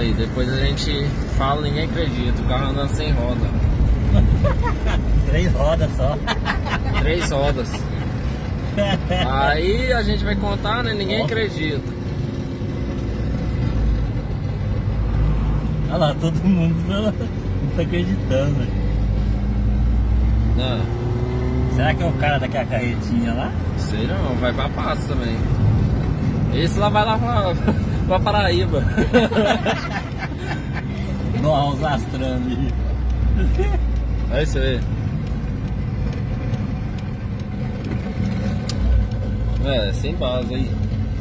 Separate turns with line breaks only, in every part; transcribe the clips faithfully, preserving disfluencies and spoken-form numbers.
Aí depois a gente fala, ninguém acredita, o carro andando sem roda.
Três rodas só.
Três rodas. Aí a gente vai contar, né? Ninguém acredita.
Olha lá, todo mundo não tá acreditando.
Não,
Será que é o cara daquela carretinha lá?
sei não, vai pra Patos também. Esse lá vai lá pra, pra Paraíba.
Nossa, os lastrando aí.
Aí você vê. É, sem base aí.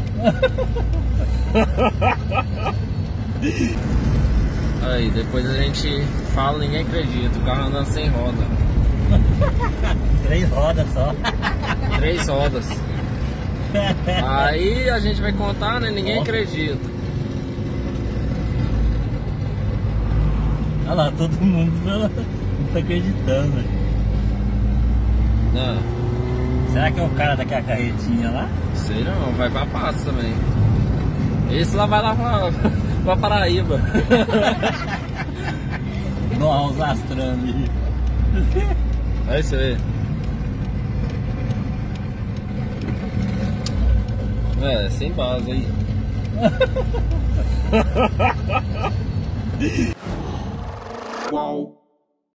Aí depois a gente fala, ninguém acredita, o carro andando sem roda.
Três rodas só.
Três rodas. Aí a gente vai contar, né? Ninguém acredita.
Olha lá, todo mundo não tá acreditando.
Não,
Será que é o cara daquela carretinha lá?
sei não, vai pra Patos também. Esse lá vai lá pra, pra Paraíba.
Nossa, os lastrando aí.
Aí você vê. É, sem base aí.
Qual?